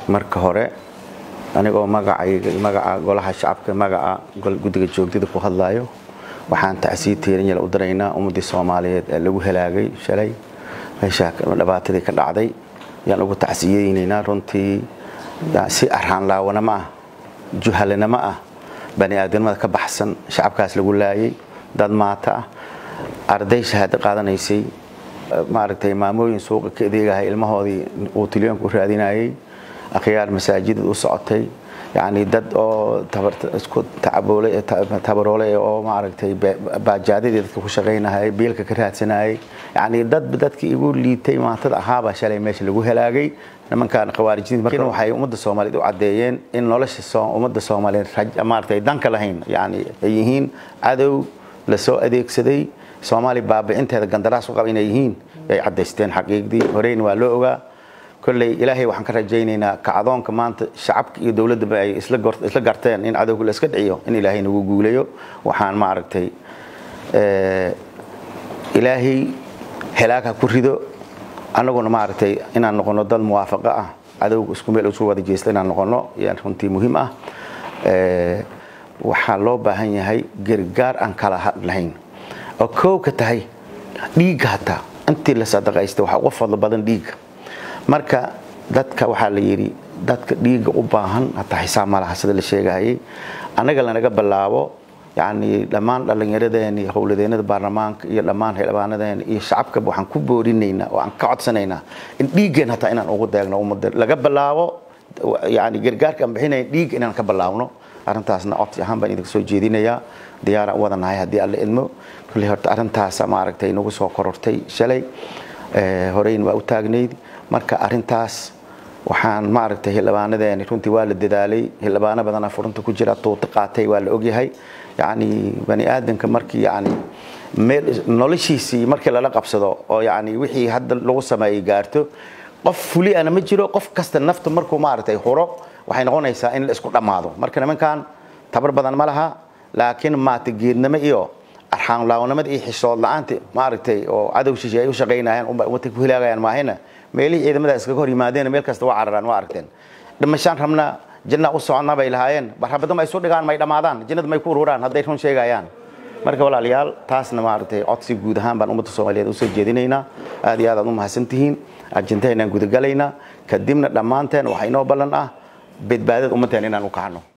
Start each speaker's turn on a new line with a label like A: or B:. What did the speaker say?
A: marka hore anigoo magaca golaha shacabka magaca guddiga joogtida ku hadlayo waxaan tacsiid tiirin u daraynaa ummadii Soomaaliyeed ee lagu helaagay shalay meesha dhibaatadii ka dhacday yaan ugu tacsiyeynaa runtii si arhaan laawana ma juhalna ma bani aadamada ka baxsan shacabkaas lagu laayay dad maata arday shahaado qaadanaysay maaragtay maamooyin suuqa ka adeegahay ilmahoodii oo tiliyoon ku raadinayay akhyaar masaajid u socotay يعني dad oo isku tabaroolay oo maaragtay baajaadada dadka ku shaqeynayay biilka ka raadsanayay يعني dadkii igu liitay maantada ahaaba shalay meesha lagu helaagay nimankan qawaarijin markii waxay ummadda Soomaaliyeed u cadeeyeen in nolosha ummadda Soomaaliyeed maaragtay danka lahayn يعني ay yihiin cadow la soo adeegsaday Soomaali baabicinteeda gandaraas u qab inay yihiin ay cadeysteen xaqiiqdii horeen waa loo ogaa كل إلهي وحن كرجينينا كعضون كمان شعبك يدولة دبي إسلا قرتين إن عدو كل إسكت عيو إن إلهي نقوليه وحن معركتي إلهي هلاك كوريدو أنا قلنا معركتي إن أنا قلنا ضل موافقة عدو إسكمل أسوة الجيش لنا قلنا يعني كنتي مهمة وحلو بهني هاي جرجار أنكلا لهين أكو كتهاي ديج حتى أنت اللي صدق استوى وفضل بدن ديج marka dadka waxa la yiri dadka dhiiga u baahan hata xisaab ma laha sida la sheegay anaga lanaga bilaabo yani dhamaan dhalinyaradeenii howladeennada baarlamaanka iyo dhamaan xildhibaanadeen iyo shacabka waxaan ku boorinaynaa oo aan ka codsanaynaa in dhiigeen hata inaan ugu deegno ummadda laga bilaabo yani gargaarka bixinay dhiig inaan ka bilaawno arintaasna codsi ahaan baan idin soo jeedinayaa diyaar u wadanahay hadii alla idmo kulli horta arintaas ma aragtay inagu soo korortay shalay horeyn waa u taagneyd marka arintaas waxaan ma aragtay xildhibaanadeena runtii waa la dadaalay xildhibaano badan furunta ku jira toota qaatay waa la ogyahay yani bani aadanka markii yani meel noloshiisii markii la qabsado oo yani wixii hadda lagu sameeyay gaarto qof fuli ana ma jiro qof kasta nafta markuu ma aragtay horo waxay noqonaysaa in la isku dhamaado marka nimankan tabar badan ma laha laakiin ma tageednimo iyo arxaan laawnimada iyo xishood la'aanta ma aragtay oo cadow shisheeye ay u shaqeynayaan ummadda ku hilaagayaan maahina meelihii ciidamada iskaga hor yimaadeen meel kasta waa cararaan waa aragteen dhimashaan rabna janna u soconaa bay lahaayeen barxabada ma ay soo dhigaan may dhamaadaan jannada may ku ururaan haday run sheegayaan marka walaalayaal taasna ma aragtay codsi guud ahaan baan ummadda Soomaaliyeed u soo jeedinaynaa aad iyo aad u mahadsantihiin arjinteena guud galaynaa kadibna dhamaanteen waxa inoo ballan ah badbaadada ummadeen inaan u kaxno